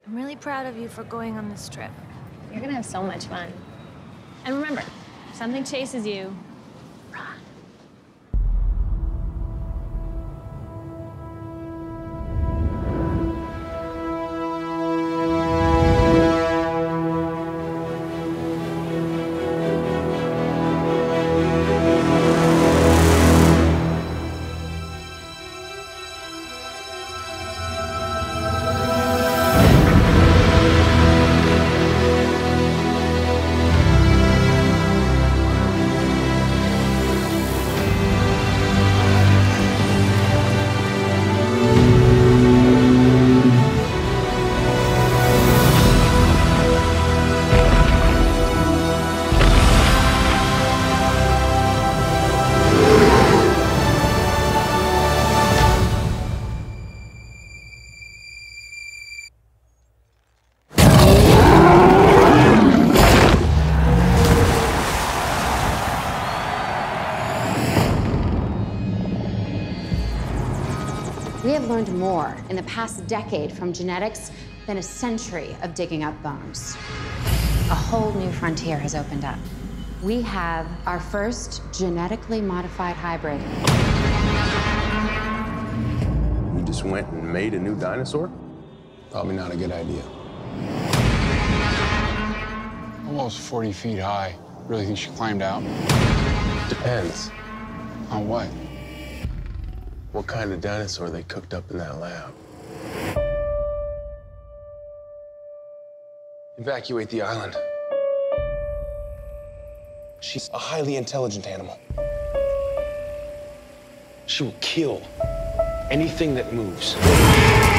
I'm really proud of you for going on this trip. You're gonna have so much fun. And remember, if something chases you, run. We have learned more in the past decade from genetics than a century of digging up bones. A whole new frontier has opened up. We have our first genetically modified hybrid. You just went and made a new dinosaur? Probably not a good idea. Almost 40 feet high. Really think she climbed out? Depends. On what? What kind of dinosaur they cooked up in that lab. Evacuate the island. She's a highly intelligent animal. She will kill anything that moves.